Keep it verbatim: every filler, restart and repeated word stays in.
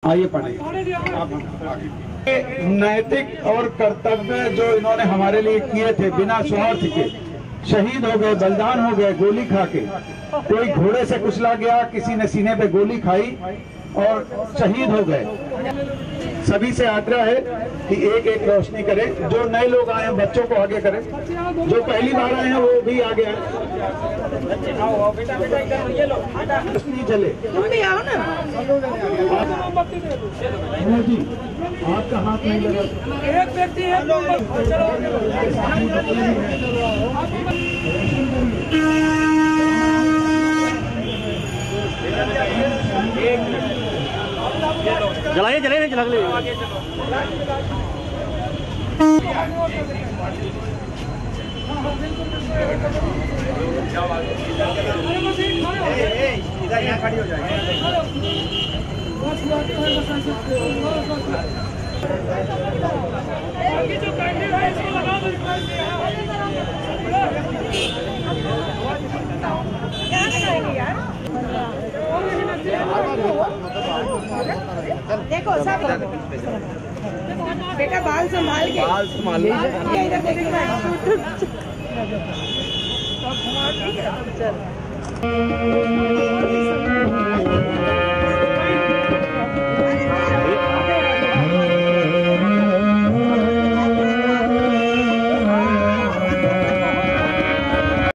आइए पढ़े। नैतिक और कर्तव्य जो इन्होंने हमारे लिए किए थे बिना स्वार्थ के, शहीद हो गए, बलिदान हो गए गोली खा के। कोई घोड़े से कुचला गया, किसी ने सीने पे गोली खाई और शहीद हो गए। सभी से आग्रह है कि एक एक रोशनी करें। जो नए लोग आए हैं बच्चों को आगे करें, जो पहली बार आए हैं वो भी आगे आए। रोशनी जले। तुम भी आओ ना। जी आपका हाथ नहीं लगा। एक व्यक्ति है। जलाइए जलाइए जला ले। इधर यहाँ खड़ी हो जाए। जो कैंडल है इसको लगा दो। क्या लगाएंगे यार? देखो सब बेटा बाल संभाल के, बाल संभाल इधर देखना।